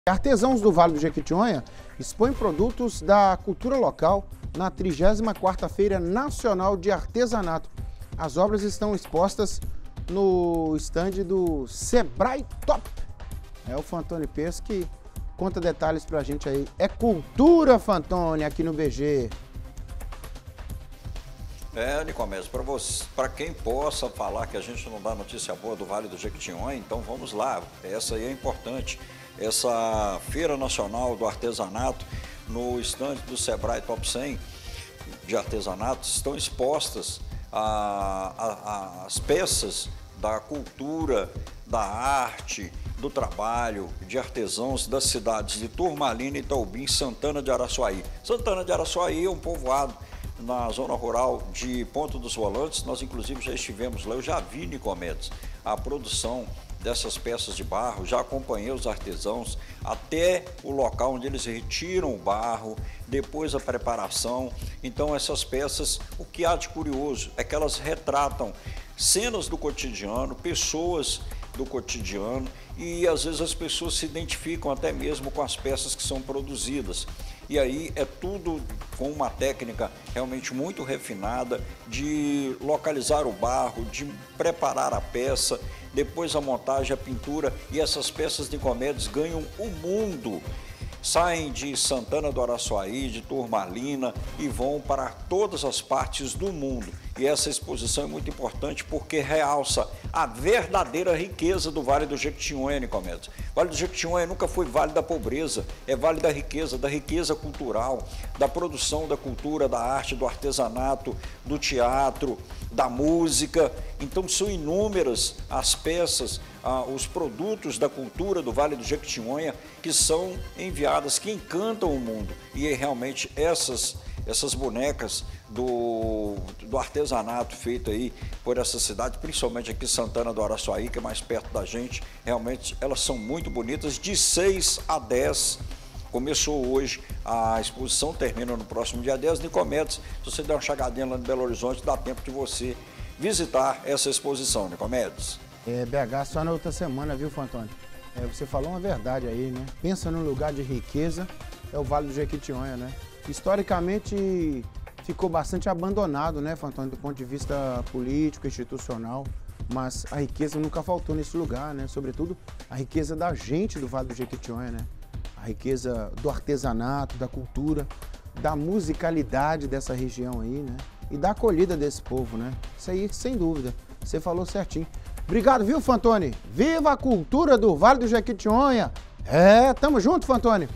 Artesãos do Vale do Jequitinhonha expõem produtos da cultura local na 34ª Feira Nacional de Artesanato. As obras estão expostas no estande do Sebrae Top. É o Fantoni Pesce que conta detalhes pra gente aí. É cultura, Fantoni, aqui no BG. Nicomés, para quem possa falar que a gente não dá notícia boa do Vale do Jequitinhonha, então vamos lá, essa aí é importante. Essa Feira Nacional do Artesanato, no estande do Sebrae Top 100 de artesanatos, estão expostas as peças da cultura, da arte, do trabalho de artesãos das cidades de Turmalina, Itaubim, Santana de Araçuaí. Santana de Araçuaí é um povoado na zona rural de Ponta dos Volantes. Nós inclusive já estivemos lá, eu já vi, Nicomedes, a produção dessas peças de barro, já acompanhei os artesãos até o local onde eles retiram o barro, depois a preparação. Então essas peças, o que há de curioso é que elas retratam cenas do cotidiano, pessoas do cotidiano, e às vezes as pessoas se identificam até mesmo com as peças que são produzidas. E aí é tudo com uma técnica realmente muito refinada de localizar o barro, de preparar a peça, depois a montagem, a pintura, e essas peças de Nicomedes ganham o mundo. Saem de Santana do Araçuaí, de Turmalina e vão para todas as partes do mundo. E essa exposição é muito importante porque realça a verdadeira riqueza do Vale do Jequitinhonha, Nicomedes. O Vale do Jequitinhonha nunca foi vale da pobreza, é vale da riqueza cultural, da produção da cultura, da arte, do artesanato, do teatro, da música. Então são inúmeras as peças, os produtos da cultura do Vale do Jequitinhonha que são enviadas, que encantam o mundo. E realmente essas bonecas do artesanato feito aí por essa cidade, principalmente aqui Santana do Araçuaí, que é mais perto da gente, realmente elas são muito bonitas, de 6 a 10. Começou hoje, a exposição termina no próximo dia 10. Nicomedes, se você der uma chegadinha lá no Belo Horizonte, dá tempo de você visitar essa exposição, Nicomedes. BH só na outra semana, viu, Fantoni? Você falou uma verdade aí, né? Pensa num lugar de riqueza, é o Vale do Jequitinhonha, né? Historicamente ficou bastante abandonado, né, Fantoni, do ponto de vista político, institucional, mas a riqueza nunca faltou nesse lugar, né? Sobretudo a riqueza da gente do Vale do Jequitinhonha, né? A riqueza do artesanato, da cultura, da musicalidade dessa região aí, né? E da acolhida desse povo, né? Isso aí, sem dúvida, você falou certinho. Obrigado, viu, Fantoni? Viva a cultura do Vale do Jequitinhonha! Tamo junto, Fantoni!